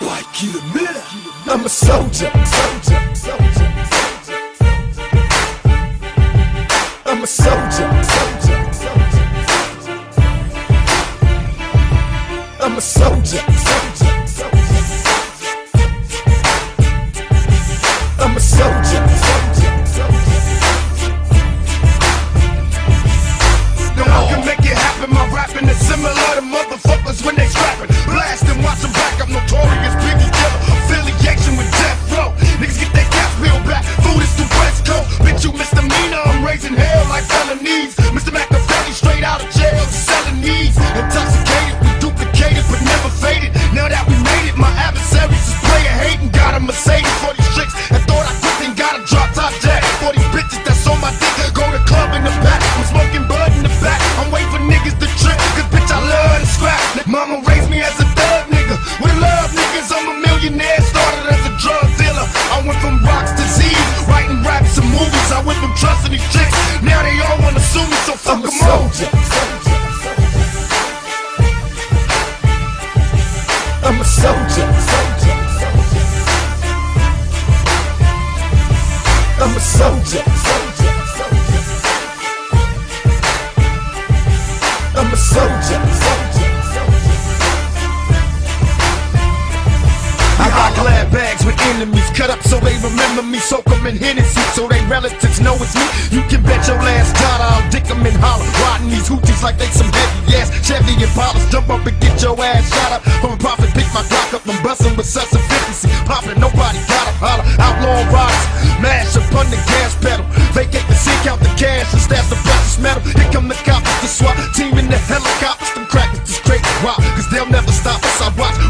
Pai Kilimira, I'm a soldier. I'm a soldier. I'm a soldier. I'm a soldier. No one can make it happen. My rapping is similar to motherfuckers when they scrapping. Blast and watch them back. I'm notorious Biggie killer. Affiliation with Death Row. Niggas get their gas bill back. Food is through West Coast. Bitch, you misdemeanor. I'm raising hell like felonies. Mr. Machiavelli straight out of jail. Selling needs. Intoxicated, we duplicated but never faded. Now that we made it, my adversaries is player hating. Got a Mercedes for these chicks that thought I quit and got a drop top jack. For these bitches that's on my dick, go to club in the back. I'm smoking bud in the back. I'm waiting for niggas to trip, cause bitch I love to scrap. Mama raised me as a thug nigga. With love niggas, I'm a millionaire. Started as a drug dealer. I went from rocks to Z's, writing raps and movies. I went from trusting these chicks. Now they all wanna sue me, so fuck I'm a them all. soldier. I'm a soldier. I'm a soldier. I'm a soldier. I got glad bags with enemies, cut up so they remember me, soak them in Hennessy so they relatives know it's me. You can bet your last dollar I'll dick them in holler, riding these hooties like they some heavy ass Chevy Impalas. Jump up and get your ass shot up from a profit, pick my clock up and bustin' with such efficiency. Poppin', nobody gotta holler, outlaw riders, mash up on the gas pedal, vacate the scene, count the cash and stash the precious metal. Here come the cops, the SWAT team in the helicopters, them crackers, the straight rock, cause they'll never stop us. I watch